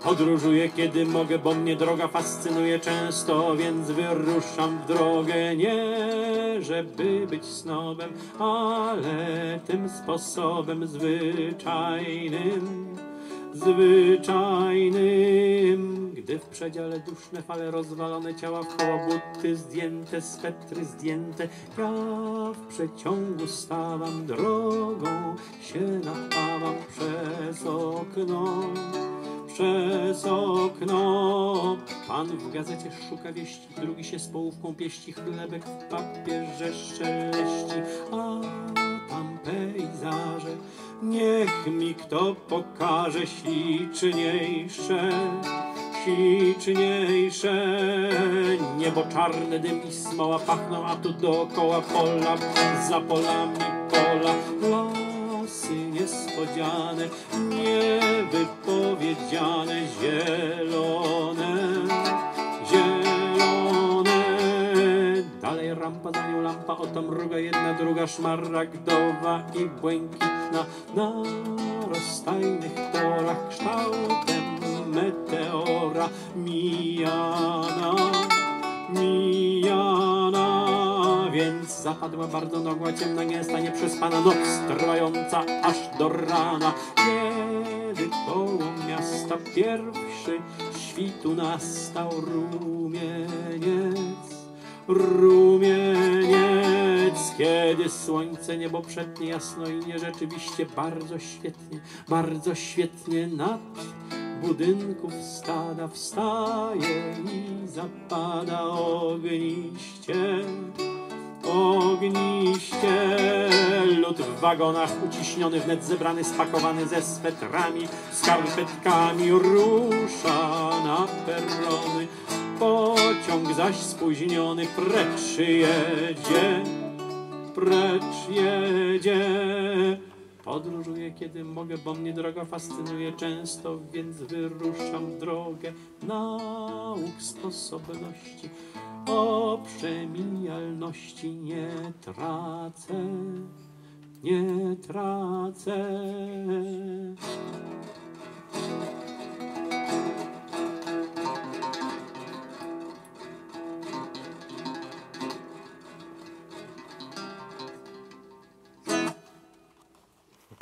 Podróżuję kiedy mogę, bo mnie droga fascynuje często, więc wyruszam w drogę nie żeby być snobem, ale tym sposobem zwyczajnym, gdy w przedziale duszne fale rozwalone ciała wkoło buty zdjęte, swetry zdjęte, ja w przeciągu stawam, drogą się napawam przez okno. Przez okno pan w gazecie szuka wieści, drugi się z połówką pieści, chlebek w papierze szeleści, a tam pejzaże niech mi kto pokaże śliczniejsze. Niebo czarne, dym i smoła pachną, a tu dookoła pola, za polami pola. Lasy niespodziane, niewypowiedziane, zielone. Dalej rampa, za nią lampa, oto mruga jedna, druga szmaragdowa i błękitna. Na rozstajnych torach kształtem meteora mijana, więc zapadła bardzo nagła, ciemna, gęsta, nieprzespana noc, trwająca aż do rana. Kiedy koło miasta pierwszy świtu nastał rumieniec, kiedy słońce niebo przetnie jasno i nierzeczywiście bardzo świetnie nad budynków stada wstaje i zapada ogniście. Lud w wagonach uciśniony, wnet zebrany, spakowany ze swetrami, skarpetkami rusza na perony. Pociąg zaś spóźniony precz jedzie. Podróżuję kiedy mogę, bo mnie droga fascynuje często, więc wyruszam w drogę nauk sposobności. O przemijalności nie tracę.